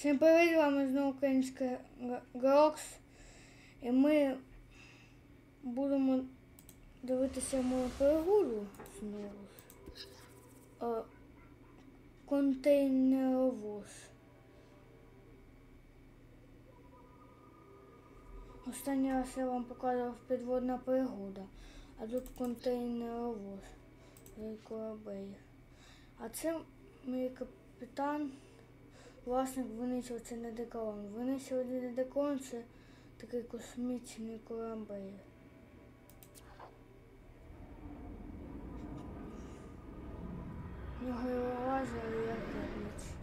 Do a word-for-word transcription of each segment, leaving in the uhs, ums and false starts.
Всім привіт, з вами знову українська Грокс. І ми будемо дивитися мою пригоду знову. Е, контейнеровоз. Останній раз я вам показував підводна пригода, а тут контейнеровоз, корабель. А це мій капітан. Власник винищував це Недеколон. Винищував Недеколон — це такий космічний корабель. В нього і лазери, і ракетниці.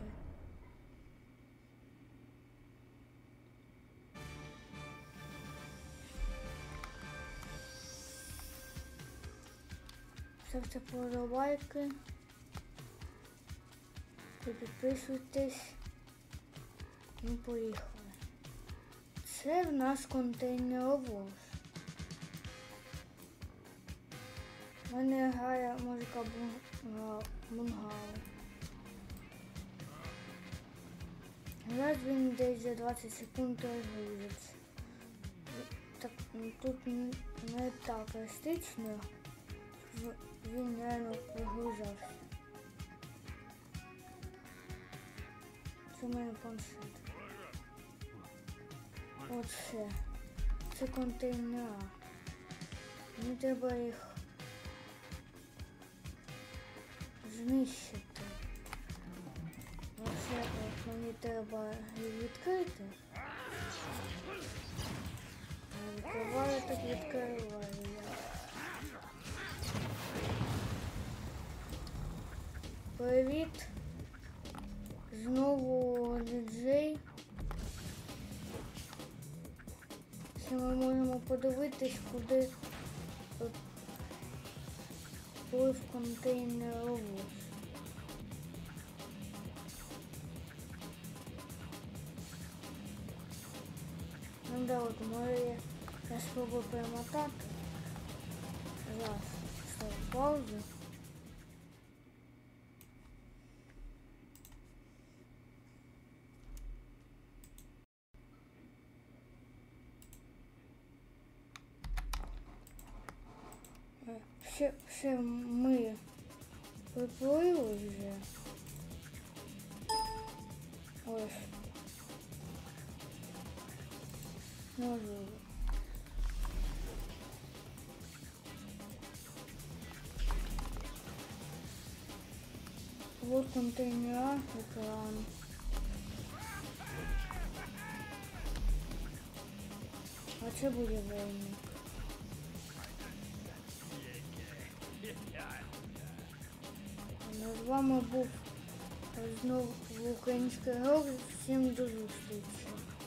Ставте подобайки. Підписуйтесь. Ми поїхали. Це в нас контейнеровоз. У мене грає музика Бунгало. Зараз він десь за двадцять секунд розгрузиться. Так, тут не так естетично, він реально прогружався. Це в мене планшет. Оце. Це контейнера. Мені треба їх знищити. Оце от мені треба їх відкрити. Відкриваю, так відкриваю я. Привіт. Знову діджей. Ще ми можемо подивитись, куди плив контейнеровоз. Ну да, от море. Я спробую перемотати. Зараз ставлю паузу. Все, все ми приплили вже. Ось. Можливо. Вот контейнера, екран. А це буде війна. З вами був знову український Грокс. Всім до зустрічі.